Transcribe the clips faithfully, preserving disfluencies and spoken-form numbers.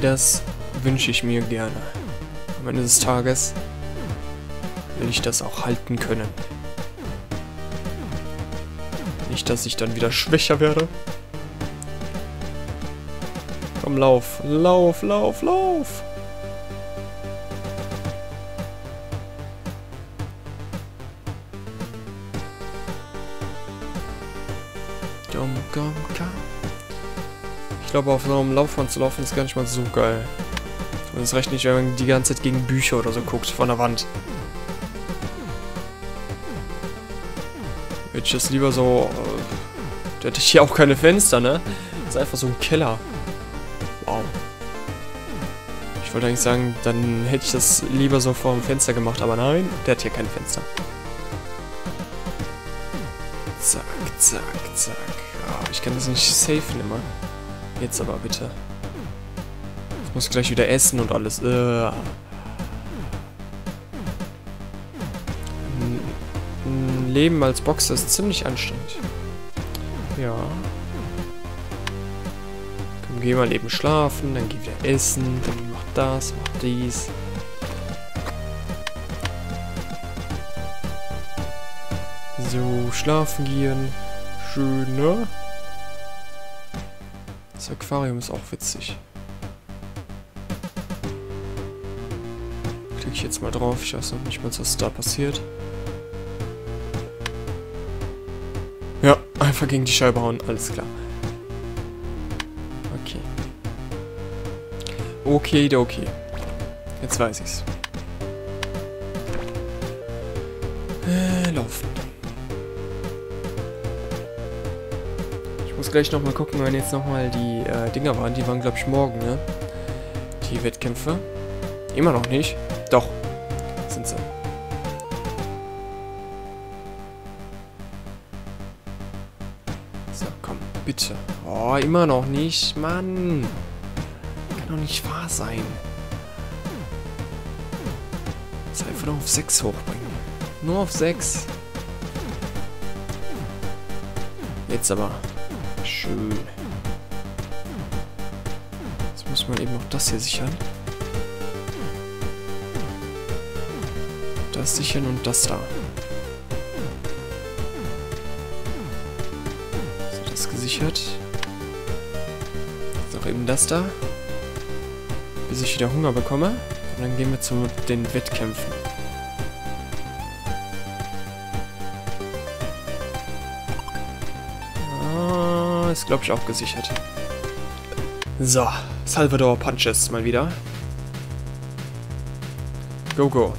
Das wünsche ich mir gerne. Am Ende des Tages will ich das auch halten können. Nicht, dass ich dann wieder schwächer werde. Komm, lauf, lauf, lauf, lauf. Komm, komm, komm. Ich glaube, auf so einem Laufband zu laufen ist gar nicht mal so geil. Und es reicht nicht, wenn man die ganze Zeit gegen Bücher oder so guckt, von der Wand. Hätte ich das lieber so... Äh, da hätte ich hier auch keine Fenster, ne? Das ist einfach so ein Keller. Wow. Ich wollte eigentlich sagen, dann hätte ich das lieber so vor dem Fenster gemacht, aber nein, der hat hier kein Fenster. Zack, zack, zack. Oh, ich kann das nicht safen immer. Jetzt aber bitte. Ich muss gleich wieder essen und alles. Äh. Ein Leben als Boxer ist ziemlich anstrengend. Ja. Komm, geh mal eben schlafen, dann geh wieder essen, dann mach das, mach dies. So, schlafen gehen. Schön, ne? Das Aquarium ist auch witzig. Klicke ich jetzt mal drauf. Ich weiß noch nicht mal, was da passiert. Ja, einfach gegen die Scheibe hauen. Alles klar. Okay. Okay, okay. Jetzt weiß ich's. Äh, laufen. Ich muss gleich nochmal gucken, wenn jetzt nochmal die äh, Dinger waren. Die waren, glaube ich, morgen, ne? Die Wettkämpfe. Immer noch nicht. Doch. Sind sie. So, komm. Bitte. Oh, immer noch nicht. Mann. Kann doch nicht wahr sein. Jetzt einfach nur auf sechs hochbringen. Nur auf sechs. Jetzt aber. Schön. Jetzt muss man eben noch das hier sichern. Das sichern und das da. So, das gesichert. Jetzt noch eben das da. Bis ich wieder Hunger bekomme. Und dann gehen wir zu den Wettkämpfen. Ah, ist, glaube ich, auch gesichert. So, Salvador Punches mal wieder. Go, go.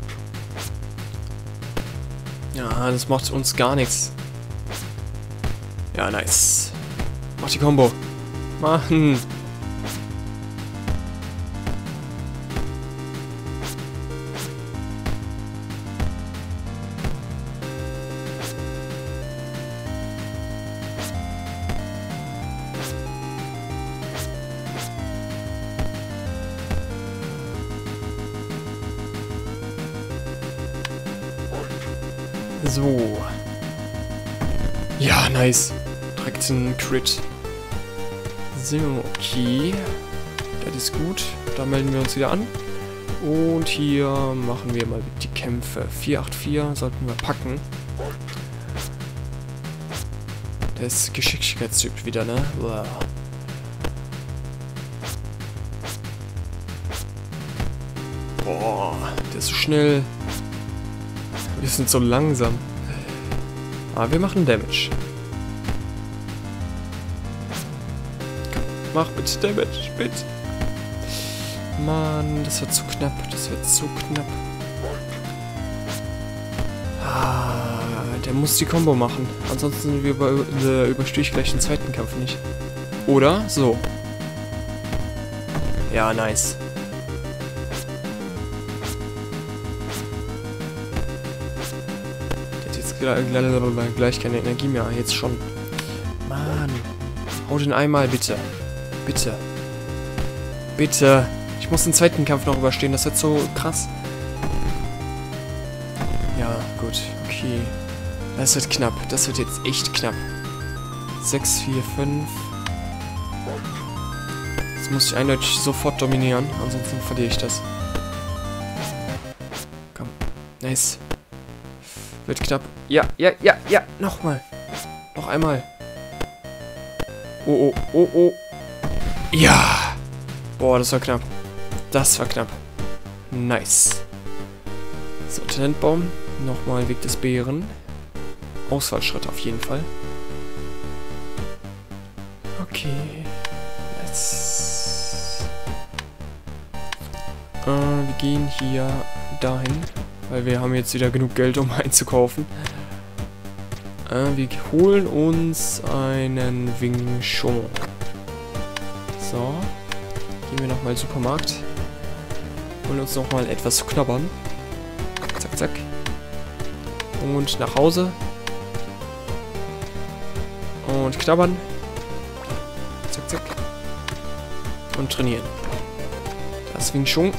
Ja, das macht uns gar nichts. Ja, nice. Mach die Combo. Mann. So. Ja, nice. Direkt ein Crit. So, okay. Das ist gut. Da melden wir uns wieder an. Und hier machen wir mal die Kämpfe. vier acht vier sollten wir packen. Der ist Geschicklichkeitstyp wieder, ne? Wow. Boah, der ist so schnell. Wir sind so langsam. Aber wir machen Damage. Mach bitte Damage, bitte. Mann, das wird zu knapp. Das wird zu knapp. Ah, der muss die Combo machen. Ansonsten über, über, überstehe ich gleich den zweiten Kampf nicht. Oder? So. Ja, nice. Gleich keine Energie mehr. Jetzt schon. Mann. Hau den einmal, bitte. Bitte. Bitte. Ich muss den zweiten Kampf noch überstehen. Das wird so krass. Ja, gut. Okay. Das wird knapp. Das wird jetzt echt knapp. sechs, vier, fünf. Jetzt muss ich eindeutig sofort dominieren, ansonsten verliere ich das. Komm. Nice. Wird knapp. Ja, ja, ja, ja. Nochmal. Noch einmal. Oh, oh, oh, oh. Ja. Boah, das war knapp. Das war knapp. Nice. So, Talentbaum. Nochmal Weg des Bären. Ausfallschritt auf jeden Fall. Okay. Nice. Äh, wir gehen hier dahin. Weil wir haben jetzt wieder genug Geld, um einzukaufen. Äh, wir holen uns einen Wing Chun. So. Gehen wir nochmal Supermarkt. Holen uns nochmal etwas zu knabbern. Zack, zack. Und nach Hause. Und knabbern. Zack, zack. Und trainieren. Das Wing Chun.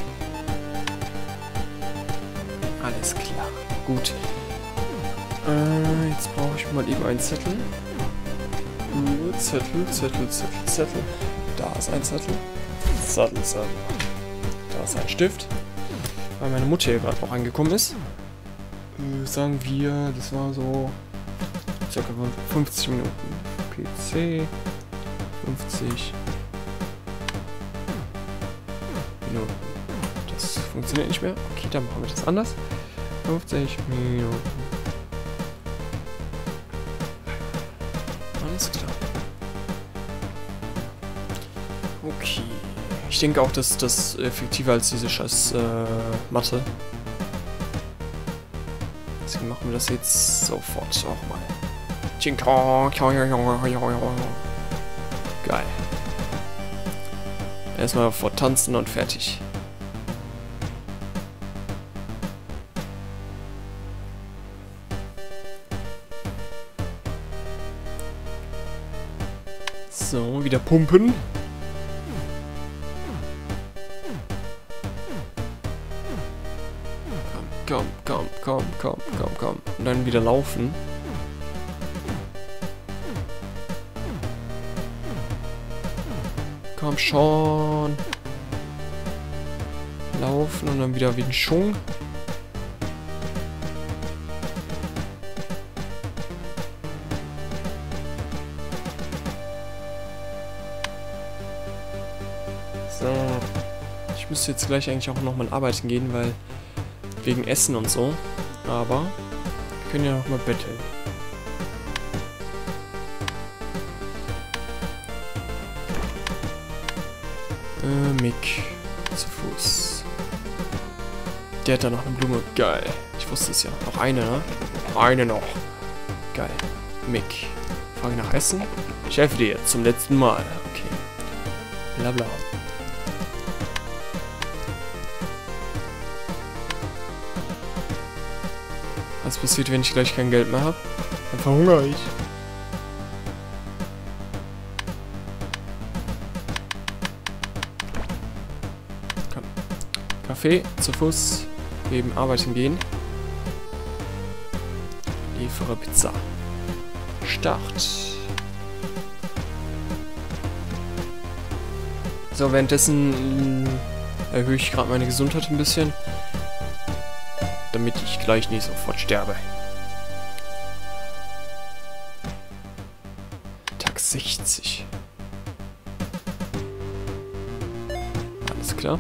Alles klar. Gut. Äh, jetzt brauche ich mal eben einen Zettel. Uh, Zettel, Zettel, Zettel, Zettel. Da ist ein Zettel. Zettel, Zettel. Da ist ein Stift. Weil meine Mutter hier gerade auch angekommen ist. Äh, sagen wir, das war so circa fünfzig Minuten. P C. fünfzig Minuten. Das funktioniert nicht mehr. Okay, dann machen wir das anders. fünfzig Minuten. Alles klar. Okay. Ich denke auch, dass das effektiver als diese scheiß äh, Mathe. Deswegen machen wir das jetzt sofort auch mal. Geil. Erstmal vor tanzen und fertig. So, wieder pumpen. Komm, komm, komm, komm, komm, komm. Und dann wieder laufen. Komm schon. Laufen und dann wieder wie ein Schwung. So. Ich müsste jetzt gleich eigentlich auch nochmal arbeiten gehen, weil wegen Essen und so. Aber wir können ja nochmal betteln. Äh, Mick. Zu Fuß. Der hat da noch eine Blume. Geil. Ich wusste es ja. Noch eine, ne? Eine noch. Geil. Mick. Frage nach Essen. Ich helfe dir jetzt zum letzten Mal. Okay. Bla bla. Was passiert, wenn ich gleich kein Geld mehr habe? Dann verhungere ich. Komm. Kaffee, zu Fuß, eben arbeiten gehen. Liefere Pizza. Start. So, währenddessen äh, erhöhe ich gerade meine Gesundheit ein bisschen, damit ich gleich nicht sofort sterbe. Tag sechzig. Alles klar.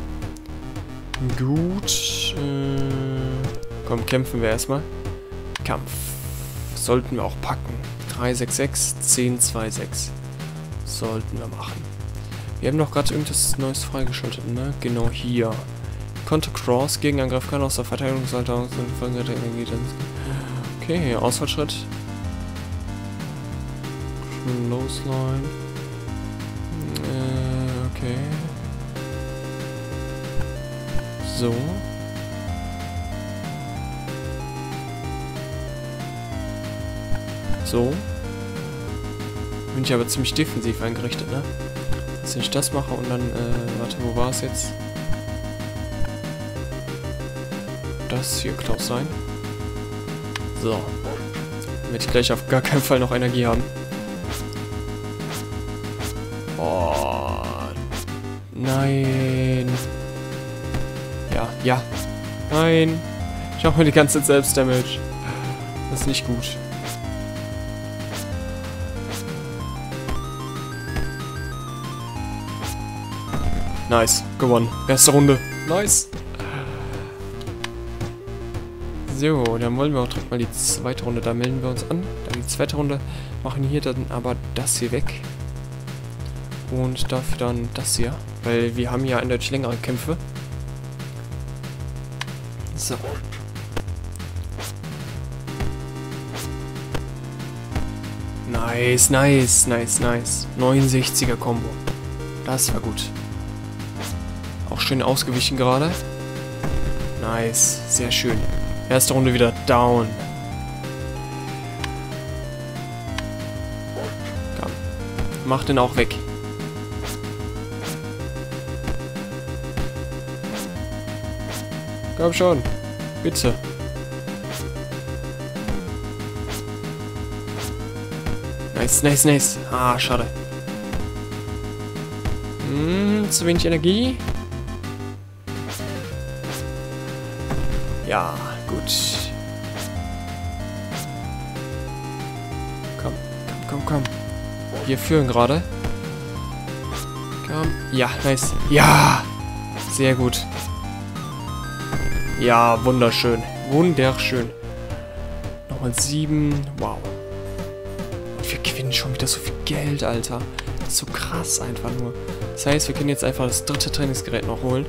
Gut. Äh, komm, kämpfen wir erstmal. Kampf. Sollten wir auch packen. drei sechs sechs, zehn zwei sechs. Sollten wir machen. Wir haben doch gerade irgendwas Neues freigeschaltet, ne? Genau hier. Konnte Cross, Gegenangriff kann aus der Verteidigungsseite aus und folgende Energie dann. Okay, Ausfallschritt. Clothesline. Äh, okay. So. So. Bin ich aber ziemlich defensiv eingerichtet, ne? Dass ich das mache und dann, äh, warte, wo war es jetzt? Das hier Klaus sein. So. Damit ich gleich auf gar keinen Fall noch Energie haben. Und Nein. Ja, ja. Nein. Ich mache mir die ganze Zeit Selbstdamage. Das ist nicht gut. Nice. Gewonnen. Erste Runde. Nice. So, dann wollen wir auch direkt mal die zweite Runde. Da melden wir uns an. Dann die zweite Runde. Machen hier dann aber das hier weg. Und dafür dann das hier. Weil wir haben ja eindeutig längere Kämpfe. So. Nice, nice, nice, nice. neunundsechziger Combo. Das war gut. Auch schön ausgewichen gerade. Nice, sehr schön. Erste Runde wieder down. Komm. Mach den auch weg. Komm schon. Bitte. Nice, nice, nice. Ah, schade. Hm, zu wenig Energie. Ja, gut. Komm, komm, komm, komm. Wir führen gerade. Komm. Ja, nice. Ja! Sehr gut. Ja, wunderschön. Wunderschön. Nochmal sieben. Wow. Und wir gewinnen schon wieder so viel Geld, Alter. Das ist so krass einfach nur. Das heißt, wir können jetzt einfach das dritte Trainingsgerät noch holen.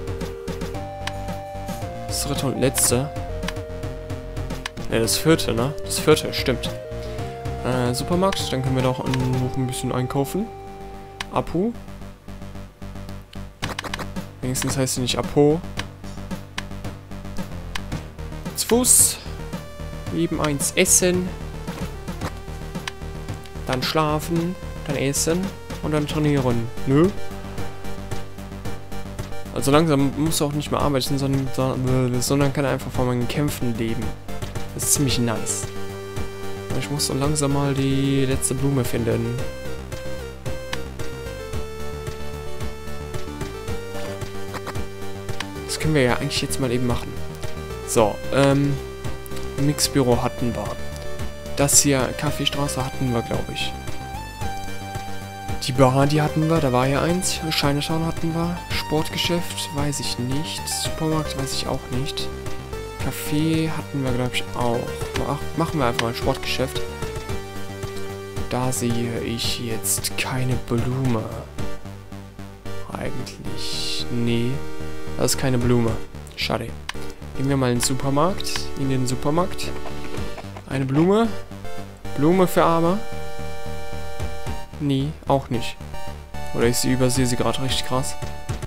Das dritte und letzte. Ne, das vierte, ne? Das vierte, stimmt. Äh, Supermarkt. Dann können wir doch noch ein bisschen einkaufen. Apu. Wenigstens heißt sie nicht Apo. Fuß. Eben eins essen. Dann schlafen. Dann essen. Und dann trainieren. Nö. Also langsam muss er auch nicht mehr arbeiten, sondern, sondern kann er einfach von meinen Kämpfen leben. Das ist ziemlich nice. Ich muss so langsam mal die letzte Blume finden. Das können wir ja eigentlich jetzt mal eben machen. So, ähm, Mixbüro hatten wir. Das hier, Kaffeestraße hatten wir, glaube ich. Die Bar, die hatten wir, da war ja eins. Chinatown hatten wir. Sportgeschäft, weiß ich nicht. Supermarkt, weiß ich auch nicht. Café hatten wir, glaube ich, auch. Ach, machen wir einfach ein Sportgeschäft. Da sehe ich jetzt keine Blume. Eigentlich, nee. Das ist keine Blume. Schade. Gehen wir mal in den Supermarkt. In den Supermarkt. Eine Blume. Blume für Arme. Nee, auch nicht. Oder ich sie übersehe sie gerade richtig krass.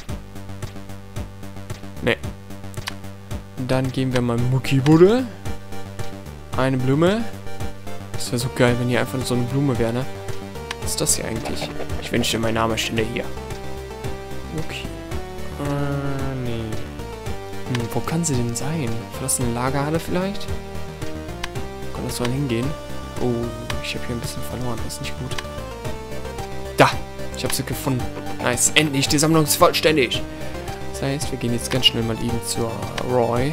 Nee. Dann gehen wir mal in Muckibude. Eine Blume. Das wäre so geil, wenn hier einfach so eine Blume wäre, ne? Was ist das hier eigentlich? Ich wünschte, mein Name stände hier. Okay. Äh, nee. Hm, wo kann sie denn sein? Verlassene Lagerhalle vielleicht? Kann das mal hingehen? Oh, ich habe hier ein bisschen verloren. Das ist nicht gut. Da! Ich habe sie gefunden. Nice. Endlich, die Sammlung ist vollständig. Das heißt, wir gehen jetzt ganz schnell mal eben zur Roy.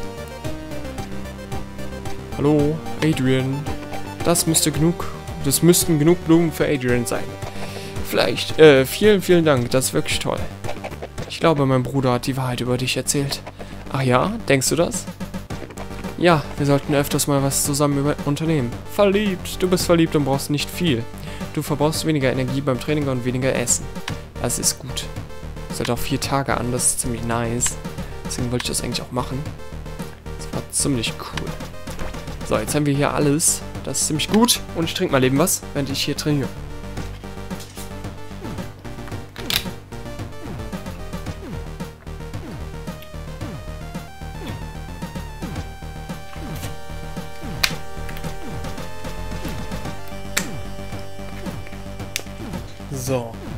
Hallo, Adrian. Das müsste genug... Das müssten genug Blumen für Adrian sein. Vielleicht. Äh, vielen, vielen Dank. Das ist wirklich toll. Ich glaube, mein Bruder hat die Wahrheit über dich erzählt. Ach ja? Denkst du das? Ja, wir sollten öfters mal was zusammen über unternehmen. Verliebt. Du bist verliebt und brauchst nicht viel. Du verbrauchst weniger Energie beim Training und weniger Essen. Das ist gut. Das hält auch vier Tage an. Das ist ziemlich nice. Deswegen wollte ich das eigentlich auch machen. Das war ziemlich cool. So, jetzt haben wir hier alles. Das ist ziemlich gut. Und ich trinke mal eben was, während ich hier trainiere. So,